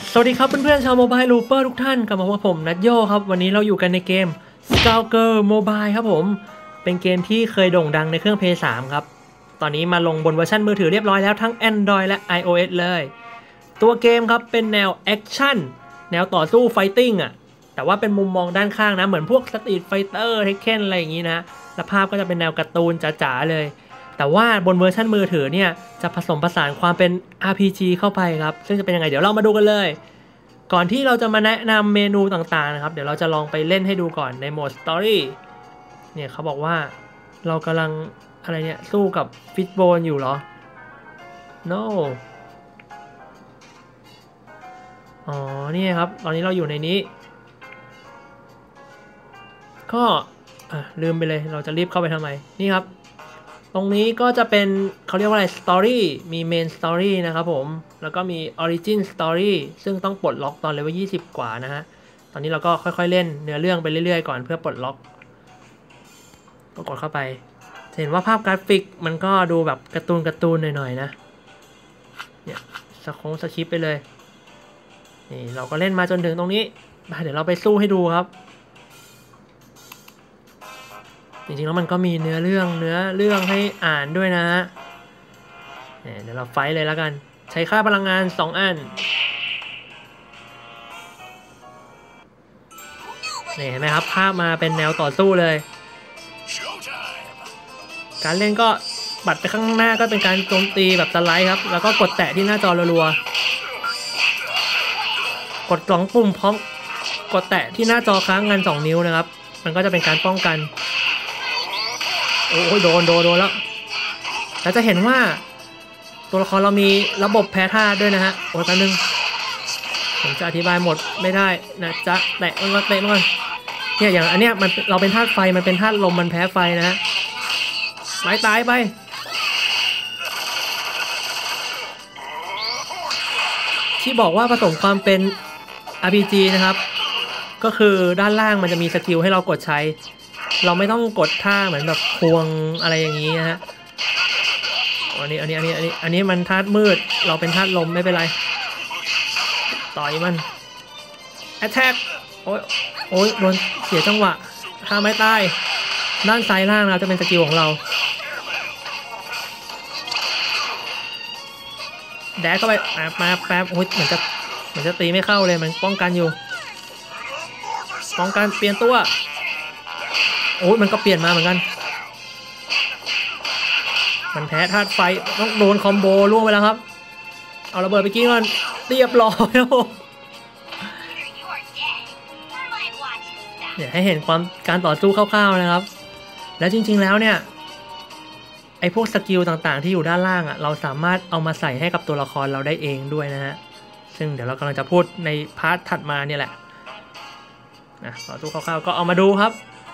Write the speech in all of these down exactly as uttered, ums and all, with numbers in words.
สวัสดีครับเพื่อนๆชาวโมบายลูเปอร์ทุกท่านกลับมาพบกับผมนัทโยครับวันนี้เราอยู่กันในเกม Stalker Mobile ครับผมเป็นเกมที่เคยโด่งดังในเครื่อง พี เอส ทรี ครับตอนนี้มาลงบนเวอร์ชันมือถือเรียบร้อยแล้วทั้ง Android และ iOS เลยตัวเกมครับเป็นแนวแอคชั่นแนวต่อสู้ไฟติ้งอ่ะแต่ว่าเป็นมุมมองด้านข้างนะเหมือนพวก Street Fighter Tekken อะไรอย่างนี้นะและภาพก็จะเป็นแนวการ์ตูนจ๋าๆเลยแต่ว่าบนเวอร์ชันมือถือเนี่ยจะผสมผสานความเป็น อาร์ พี จี เข้าไปครับซึ่งจะเป็นยังไงเดี๋ยวเรามาดูกันเลยก่อนที่เราจะมาแนะนำเมนูต่างๆนะครับเดี๋ยวเราจะลองไปเล่นให้ดูก่อนในโหมด Story เนี่ยเขาบอกว่าเรากำลังอะไรเนี่ยสู้กับฟิชโบนอยู่เหรอ no อ๋อนี่ครับตอนนี้เราอยู่ในนี้ก็อ่ะลืมไปเลยเราจะรีบเข้าไปทำไมนี่ครับตรงนี้ก็จะเป็นเขาเรียกว่าอะไร Story มี Main Story นะครับผมแล้วก็มี Origin Story ซึ่งต้องปลดล็อกตอนเลเวลยี่สิบกว่านะฮะตอนนี้เราก็ค่อยๆเล่นเนื้อเรื่องไปเรื่อยๆก่อนเพื่อปลดล็อกก็กดเข้าไปเห็นว่าภาพกราฟิกมันก็ดูแบบการ์ตูนการ์ตูนหน่อยๆนะเนี่ยสคงสคริปไปเลยนี่เราก็เล่นมาจนถึงตรงนี้เดี๋ยวเราไปสู้ให้ดูครับจริงๆแล้วมันก็มีเนื้อเรื่องเนื้อเรื่องให้อ่านด้วยนะเดี๋ยวเราไฟท์เลยแล้วกันใช้ค่าพลังงานสองอันนี่เห็นไหมครับภาพมาเป็นแนวต่อสู้เลยการเล่นก็ปัดไปข้างหน้าก็เป็นการโจมตีแบบสไลด์ครับแล้วก็กดแตะที่หน้าจอรัวๆกดสองปุ่มพร้อมกดแตะที่หน้าจอค้างกันสองนิ้วนะครับมันก็จะเป็นการป้องกันโอ้ยโดนโดนโดนแล้วแล้วจะเห็นว่าตัวละครเรามีระบบแพ้ธาตุด้วยนะฮะโอ้ยแป๊บนึงผมจะอธิบายหมดไม่ได้นะจ๊ะแตะมันก็เตะมันเนี่ยอย่างอันเนี้ยมันเราเป็นธาตุไฟมันเป็นธาตุลมมันแพ้ไฟนะฮะไม้ตายไปที่บอกว่าผสมความเป็น อาร์ พี จี นะครับก็คือด้านล่างมันจะมีสกิลให้เรากดใช้เราไม่ต้องกดท่าเหมือนแบบควงอะไรอย่างนี้นะฮะอันนี้อันนี้อันนี้อันนี้อันนี้มันธาตุมืดเราเป็นธาตุลมไม่เป็นไรต่อยมัน attack โอ้ยโอ้ยโดนเสียจังหวะท่าไม้ตายด้านซ้ายล่างนะจะเป็นสกิลของเราแดกเข้าไปแป๊บแป๊บแป๊บโอ้ยเหมือนจะเหมือนจะตีไม่เข้าเลยมันป้องกันอยู่ป้องกันเปลี่ยนตัวโอ้ยมันก็เปลี่ยนมาเหมือนกันมันแพ้ธาตุไฟต้องโดนคอมโบล่วงไปแล้วครับเอาระเบิดไปกิ้งมันเรียบร้อยแล้วเนี่ยให้เห็นความการต่อสู้คร่าวๆนะครับแล้วจริงๆแล้วเนี่ยไอ้พวกสกิลต่างๆที่อยู่ด้านล่างอ่ะเราสามารถเอามาใส่ให้กับตัวละครเราได้เองด้วยนะฮะซึ่งเดี๋ยวเรากำลังจะพูดในพาร์ทถัดมาเนี่ยแหละนะต่อสู้คร่าวๆก็เอามาดูครับ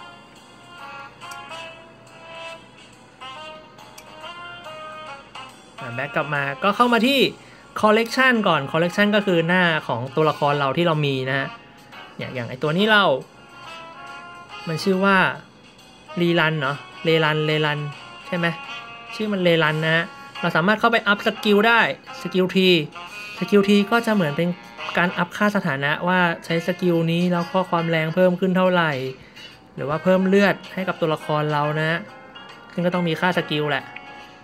แบ็กกลับมาก็เข้ามาที่ collection ก่อน collection ก็คือหน้าของตัวละครเราที่เรามีนะฮะอย่างอย่างไอตัวนี้เรามันชื่อว่ารีรันเนาะเรรันเรรันใช่ไหมชื่อมันเรรันนะฮะเราสามารถเข้าไปอัพสกิลได้สกิลทีสกิลทีก็จะเหมือนเป็นการอัพค่าสถานะว่าใช้สกิลนี้แล้วก็ความแรงเพิ่มขึ้นเท่าไหร่หรือว่าเพิ่มเลือดให้กับตัวละครเรานะซึ่งก็ต้องมีค่าสกิลแหละ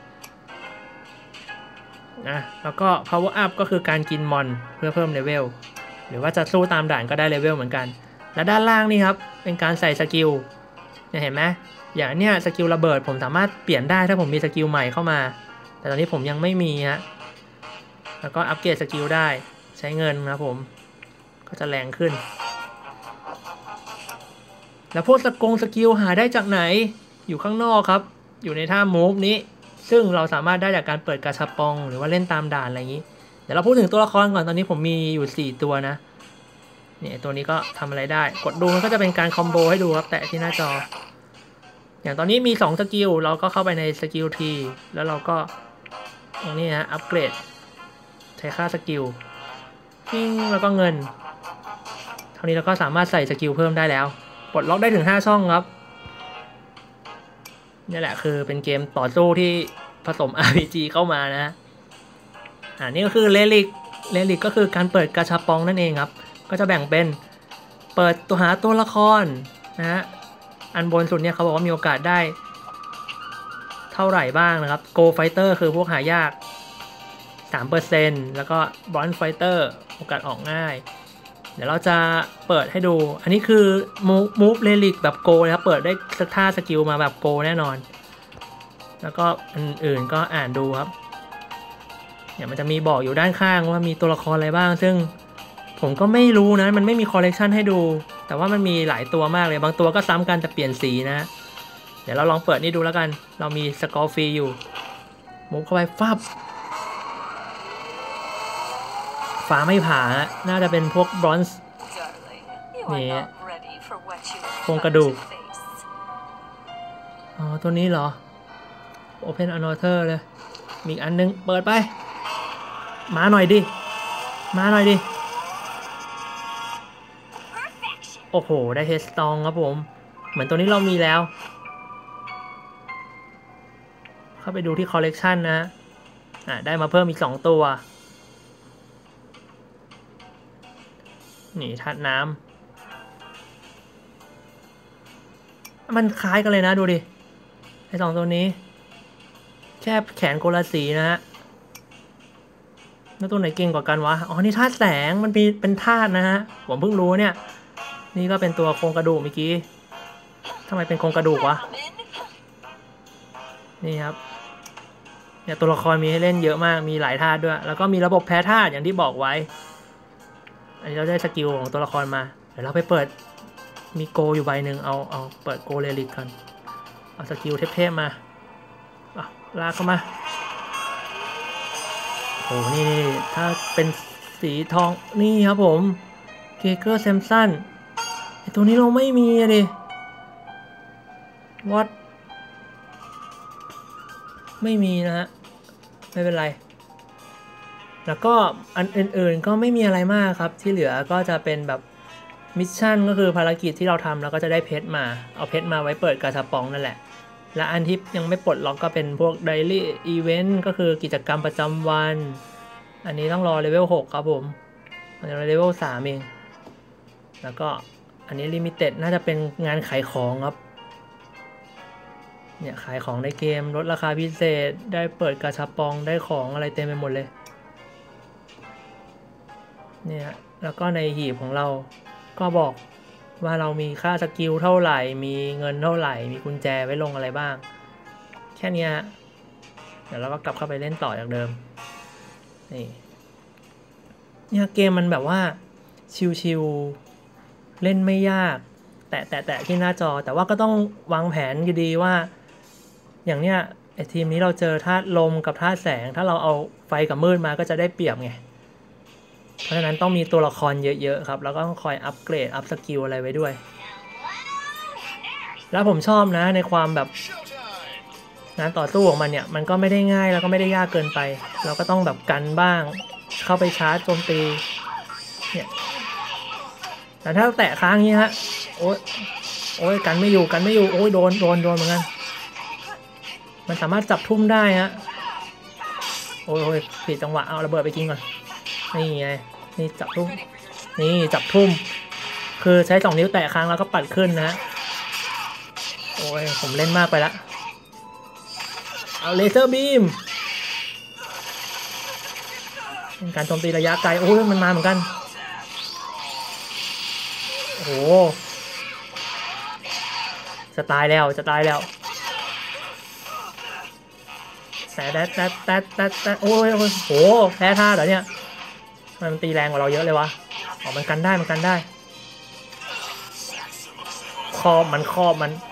นะแล้วก็ power up ก็คือการกินมอนเพื่อเพิ่มเลเวลหรือว่าจะสู้ตามด่านก็ได้เลเวลเหมือนกันและด้านล่างนี่ครับเป็นการใส่สกิลเนี่ยเห็นไหมอย่างเนี้ยสกิลระเบิดผมสามารถเปลี่ยนได้ถ้าผมมีสกิลใหม่เข้ามาแต่ตอนนี้ผมยังไม่มีฮะแล้วก็อัปเกรดสกิลได้ใช้เงินนะผมก็จะแรงขึ้นแล้วพวกสกงสกิลหาได้จากไหนอยู่ข้างนอกครับอยู่ในท่า move นี้ซึ่งเราสามารถได้จากการเปิดกาชาปองหรือว่าเล่นตามด่านอะไรอย่างนี้เดี๋ยวเราพูดถึงตัวละครก่อนตอนนี้ผมมีอยู่สี่ตัวนะเนี่ยตัวนี้ก็ทำอะไรได้กดดูมันก็จะเป็นการคอมโบให้ดูครับแตะที่หน้าจออย่างตอนนี้มีสองสกิลเราก็เข้าไปในสกิลทีแล้วเราก็ตรงนี้ฮะอัปเกรดใช้ค่าสกิลปิ้งแล้วก็เงินเท่านี้เราก็สามารถใส่สกิลเพิ่มได้แล้วปลดล็อกได้ถึงห้าช่องครับนี่แหละคือเป็นเกมต่อสู้ที่ผสม อาร์ พี จี เข้ามานะอ่านี่ก็คือ Relic เรลิกก็คือการเปิดกาชาปองนั่นเองครับก็จะแบ่งเป็นเปิดตัวหาตัวละครนะฮะอันบนสุดเนี่ยเขาบอกว่ามีโอกาสได้เท่าไหร่บ้างนะครับ Gold Fighter คือพวกหายาก สามเปอร์เซ็นต์ แล้วก็ Bronze Fighter โอกาสออกง่ายเดี๋ยวเราจะเปิดให้ดูอันนี้คือ Move Relic แบบโกนะครับเปิดได้สักท่าสกิลมาแบบโกแน่นอนแล้วก็อันอื่นก็อ่านดูครับเนี่ยมันจะมีบอกอยู่ด้านข้างว่ามีตัวละครอะไรบ้างซึ่งผมก็ไม่รู้นะมันไม่มีคอลเลกชันให้ดูแต่ว่ามันมีหลายตัวมากเลยบางตัวก็ซ้ำกันแต่เปลี่ยนสีนะเดี๋ยวเราลองเปิดนี่ดูแล้วกันเรามีสกอร์ฟรีอยู่มุฟเข้าไปฟับฟ้าไม่ผ่าน่าจะเป็นพวกบรอนซ์นี่โครงกระดูกอ๋อตัวนี้เหรอ Open Another เลยมีอันนึงเปิดไปมาหน่อยดิมาหน่อยดิโอ้โหได้เฮสตองครับผมเหมือนตัวนี้เรามีแล้วเข้าไปดูที่คอลเลกชันนะอ่ะได้มาเพิ่มอีกสองตัวนี่ธาตุน้ำมันคล้ายกันเลยนะดูดิไอ้สองตัวนี้แค่แขนโกลาสีนะฮะแล้วตัวไหนเก่งกว่ากันวะอ๋อนี่ธาตุแสงมันมีเป็นธาตุนะฮะผมเพิ่งรู้เนี่ยนี่ก็เป็นตัวโครงกระดูกเมื่อกี้ทำไมเป็นโครงกระดูกวะนี่ครับเนี่ยตัวละครมีให้เล่นเยอะมากมีหลายธาตุด้วยแล้วก็มีระบบแพ้ธาตุอย่างที่บอกไว้อันนี้เราได้สกิลของตัวละครมาเดี๋ยวเราไปเปิดมีโกอยู่ใบหนึ่งเอาเอาเปิดโกเรลิกกันเอาสกิลเทพๆมาเอาลากเข้ามาโอ้นี่นี่ถ้าเป็นสีทองนี่ครับผมเกเกอร์แซมสันไอตัวนี้เราไม่มีอะดิวัดไม่มีนะฮะไม่เป็นไรแล้วก็อันอื่นๆก็ไม่มีอะไรมากครับที่เหลือก็จะเป็นแบบมิชชั่นก็คือภารกิจที่เราทำแล้วก็จะได้เพชรมาเอาเพชรมาไว้เปิดกาชาปองนั่นแหละและอันที่ยังไม่ปลดล็อกก็เป็นพวก Daily Event ก็คือกิจกรรมประจำวันอันนี้ต้องรอเลเวลหกครับผมอันนี้เลเวลสามเองแล้วก็อันนี้ Limited น่าจะเป็นงานขายของครับเนี่ยขายของในเกมลดราคาพิเศษได้เปิดกาชาปองได้ของอะไรเต็มไปหมดเลยเนี่ยแล้วก็ในหีบของเราก็บอกว่าเรามีค่าสกิลเท่าไหร่มีเงินเท่าไหร่มีกุญแจไว้ลงอะไรบ้างแค่นี้เดี๋ยวเราก็กลับเข้าไปเล่นต่อจากเดิมนี่เนี่ยเกมมันแบบว่าชิวๆเล่นไม่ยากแตะแตะแตะที่หน้าจอแต่ว่าก็ต้องวางแผนอยู่ดีว่าอย่างเนี้ยไอทีมนี้เราเจอธาตุลมกับธาตุแสงถ้าเราเอาไฟกับมืดมาก็จะได้เปรียบไงเพราะฉะนั้นต้องมีตัวละครเยอะๆครับแล้วก็ต้องคอยอัปเกรดอัพสกิลอะไรไว้ด้วยแล้วผมชอบนะในความแบบงานต่อสู้ของมันเนี่ยมันก็ไม่ได้ง่ายแล้วก็ไม่ได้ยากเกินไปเราก็ต้องแบบกันบ้างเข้าไปชาร์จโจมตีเนี่ยแต่ถ้าแตะค้างอย่างนี้ฮะโอ้ยโอ้ยกันไม่อยู่กันไม่อยู่โอ้ยโดนโดนโดนเหมือนกันมันสามารถจับทุ่มได้ฮะโอ้ยโอ้ยผิดจังหวะเอาระเบิดไปกินก่อนนี่ไงนี่จับทุ่มนี่จับทุ่มคือใช้สองนิ้วแตะค้างแล้วก็ปัดขึ้นนะโอ้ยผมเล่นมากไปละเอาเลเซอร์บีมเป็นการโจมตีระยะไกลโอ้ยมันมาเหมือนกันโอ้โหจะตายแล้วจะตายแล้วแต่แต่แต่แต่แต่แต่โอ้ยโอ้ยโหแพ้ท่าเหรอเนี่ยมันตีแรงกว่าเราเยอะเลยวะอ๋อมันกันได้มันกันได้คอบมันคอบมัน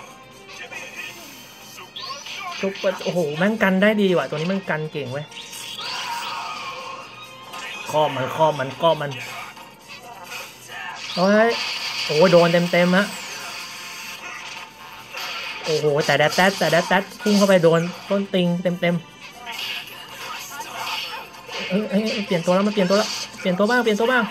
ทุกโอ้โหแม่งกันได้ดีว่ะตัวนี้มันกันเก่งเว้ยคอบมันคอบมันคอบมันโอ้ยโอ้โดนเต็มเต็มฮะโอ้โหแต่แดดแดดแต่แดดแดดพุ่งเข้าไปโดนต้นติงเต็มเต็มเอ้ยเปลี่ยนตัวแล้วมันเปลี่ยนตัวแล้วเปลี่ยนตัวบ้างเปลี่ยนตัวบ้าง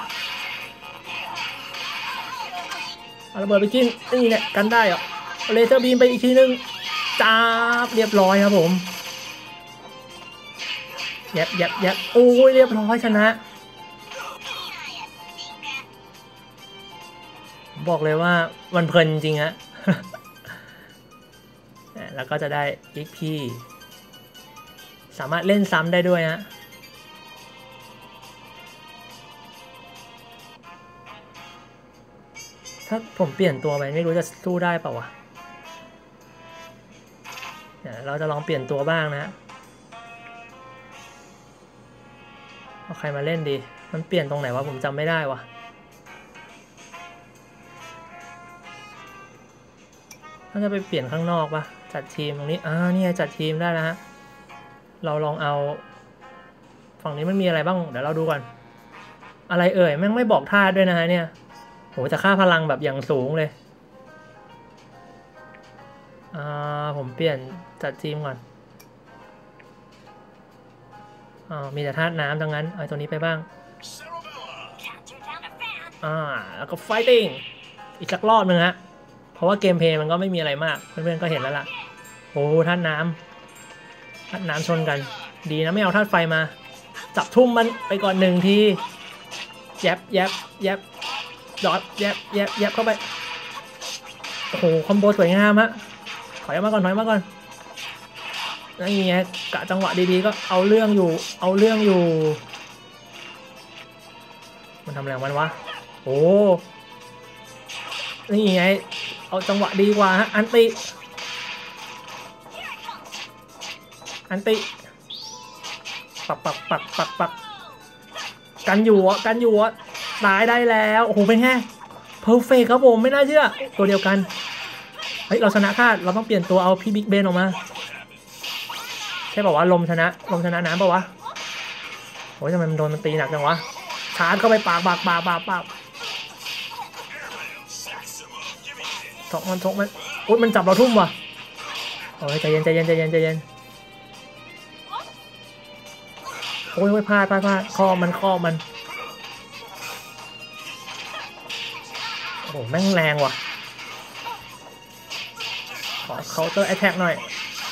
เอาระเบิดไปกินนี่แหละกันได้เหรอเลเซอร์บีมไปอีกทีนึงจับเรียบร้อยครับผมยับยับยับโอ้ยเรียบร้อยชนะบอกเลยว่ามันเพลินจริงฮะ แล้วก็จะได้ เอ็ก พี สามารถเล่นซ้ำได้ด้วยฮะถ้าผมเปลี่ยนตัวไปไม่รู้จะสู้ได้เปล่าวะเดี๋ยวเราจะลองเปลี่ยนตัวบ้างนะเอาใครมาเล่นดีมันเปลี่ยนตรงไหนวะผมจำไม่ได้วะน่าจะไปเปลี่ยนข้างนอกปะจัดทีมตรงนี้อ่านี่จัดทีมได้แล้วฮะเราลองเอาฝั่งนี้มันมีอะไรบ้างเดี๋ยวเราดูก่อนอะไรเอ่ยแม่งไม่บอกท่าด้วยนะฮะเนี่ยโหจะค่าพลังแบบอย่างสูงเลยอ่าผมเปลี่ยนจัดทีมก่อนอ่ามีแต่ธาตุน้ำดังนั้นเอาตัวนี้ไปบ้างอ่าแล้วก็ fighting อีกสักรอบนึงฮะเพราะว่าเกมเพลย์มันก็ไม่มีอะไรมากเพื่อนๆก็เห็นแล้วล่ะโอ้ธาตุน้ำธาตุน้ำชนกันดีนะไม่เอาธาตุไฟมาจับทุ่มมันไปก่อนหนึ่งทีแยบแยบแยบดอดแยบแยบแยบเข้าไปโอ้โหคอมโบสวยงามฮะถอยมาก่อนถอยมาก่อนนี่ไงกะจังหวะดีๆก็เอาเรื่องอยู่เอาเรื่องอยู่มันทำอะไรมันวะโอ้นี่ไงเอาจังหวะดีกว่าฮะอันติอันติปักปักปักปักปักกันอยู่อ่ะกันอยู่อ่ะตายได้แล้วโอ้โหเป็นไงเพอร์เฟกครับผมไม่น่าเชื่อตัวเดียวกันเฮ้ยเราชนะคาดเราต้องเปลี่ยนตัวเอาพี่บิ๊กเบนออกมาใช่ป่าววะลมชนะลมชนะน้ำป่าววะโอ้ยทำไมมันโดนมันตีหนักจังวะชาร์จเข้าไปปากปากปากปากปากถกมันถกมันอุ้ยมันจับเราทุ่มว่ะโอ้ยใจเย็นใจเย็นใจเย็นใจเย็นโอ้ยโอ้ยพลาดพลาดพลาดข้อมันข้อมันโอ้โหแม่งแรงว่ะขอเคาน์เตอร์แอทแทกหน่อย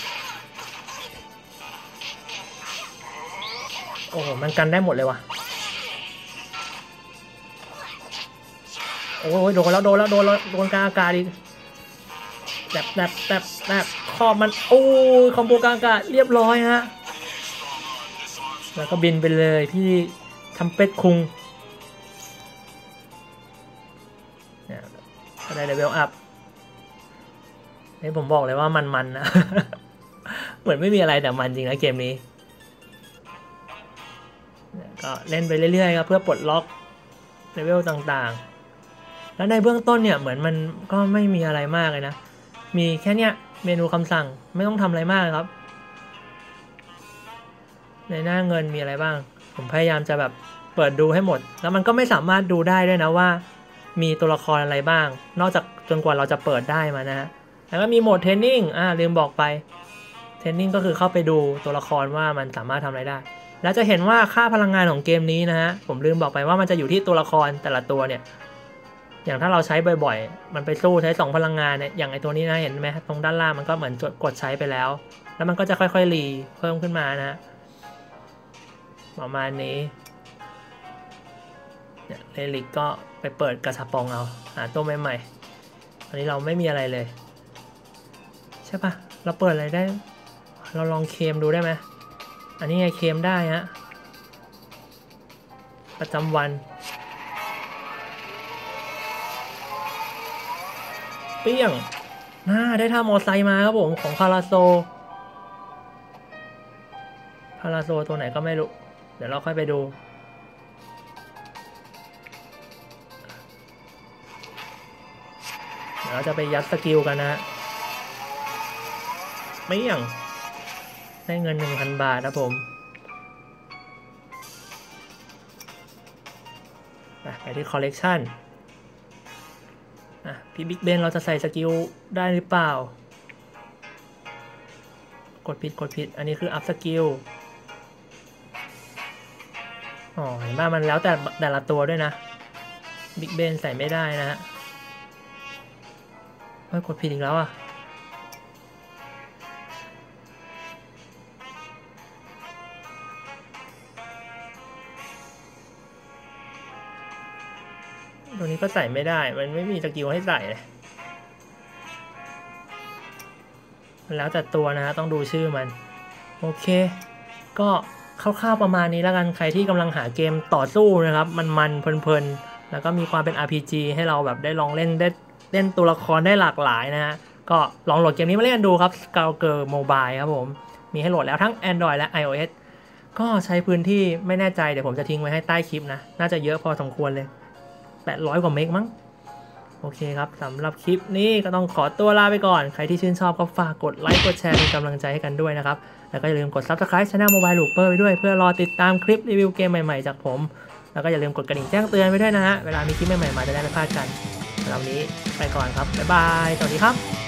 โอ้โหมันกันได้หมดเลยว่ะโอ้ยโดนแล้วโดนแล้วโดนแล้วโดนกลางอากาศอีกแบบแบบแบบแบบข้อมันโอ้ยคอมโบกลางอากาศเรียบร้อยฮะแล้วก็บินไปเลยพี่ทำเป็ดคุงเนี่ยก็ได้เลเวลอัพนี่ผมบอกเลยว่ามันมันนะ เหมือนไม่มีอะไรแต่มันจริงนะเกมนี้ก็เล่นไปเรื่อยๆครับเพื่อปลดล็อกเลเวลต่างๆแล้วในเบื้องต้นเนี่ยเหมือนมันก็ไม่มีอะไรมากเลยนะมีแค่เนี้ยเมนูคำสั่งไม่ต้องทำอะไรมากครับในหน้าเงินมีอะไรบ้างผมพยายามจะแบบเปิดดูให้หมดแล้วมันก็ไม่สามารถดูได้ด้วยนะว่ามีตัวละครอะไรบ้างนอกจากจนกว่าเราจะเปิดได้มานะฮะแล้วก็มีโหมดเทรนนิ่งอ่าลืมบอกไปเทรนนิ่งก็คือเข้าไปดูตัวละครว่ามันสามารถทำอะไรได้แล้วจะเห็นว่าค่าพลังงานของเกมนี้นะฮะผมลืมบอกไปว่ามันจะอยู่ที่ตัวละครแต่ละตัวเนี่ยอย่างถ้าเราใช้บ่อยๆมันไปสู้ใช้สองพลังงานเนี่ยอย่างไอตัวนี้นะเห็นไหมตรงด้านล่างมันก็เหมือนกดใช้ไปแล้วแล้วมันก็จะค่อยๆรีเพิ่มขึ้นมานะประมาณนี้เนี่ยเลลิกก็ไปเปิดกระชับปองเอาหาตัวใหม่ๆอันนี้เราไม่มีอะไรเลยใช่ปะเราเปิดอะไรได้เราลองเคมดูได้ไหมอันนี้ไงเคมได้ฮะประจำวันเปี้ยงน่าได้ท่ามอไซค์มาครับผมของพาราโซพาราโซตัวไหนก็ไม่รู้เดี๋ยวเราค่อยไปดูเดี๋ยวเราจะไปยัดสกิลกันนะเปี้ยงได้เงิน หนึ่งพัน บาทนะผมไปที่คอลเลกชันอ่ะพี่บิ๊กเบนเราจะใส่สกิลได้หรือเปล่ากดผิดกดผิดอันนี้คืออัพสกิลอ๋อเห็นไหมมันแล้วแต่แต่ละตัวด้วยนะบิ๊กเบนใส่ไม่ได้นะฮะเฮ้ยกดผิดอีกแล้วอ่ะตัวนี้ก็ใส่ไม่ได้มันไม่มีสกิลให้ใส่เลยมันแล้วแต่ตัวนะต้องดูชื่อมันโอเคก็คร่าวๆประมาณนี้แล้วกันใครที่กำลังหาเกมต่อสู้นะครับมันๆเพลินๆแล้วก็มีความเป็น อาร์ พี จี ให้เราแบบได้ลองเล่นได้เล่นตัวละครได้หลากหลายนะฮะก็ลองโหลดเกมนี้มาเล่นดูครับ Stalker Mobile ครับผมมีให้โหลดแล้วทั้ง Android และ iOS ก็ใช้พื้นที่ไม่แน่ใจเดี๋ยวผมจะทิ้งไว้ให้ใต้คลิปนะน่าจะเยอะพอสมควรเลยแปดร้อยกว่าเมกมั้งโอเคครับสำหรับคลิปนี้ก็ต้องขอตัวลาไปก่อนใครที่ชื่นชอบก็ฝากกดไลค์กดแชร์เป็นกำลังใจให้กันด้วยนะครับแล้วก็อย่าลืมกด Subscribe Channel Mobile Looper ไปด้วยเพื่อรอติดตามคลิปรีวิวเกมใหม่ๆจากผมแล้วก็อย่าลืมกดกระดิ่งแจ้งเตือนไปด้วยนะฮะเวลามีคลิปใหม่ๆมาจะได้ไม่พลาดกันสำหรับวันนี้ไปก่อนครับบ๊ายบายสวัสดีครับ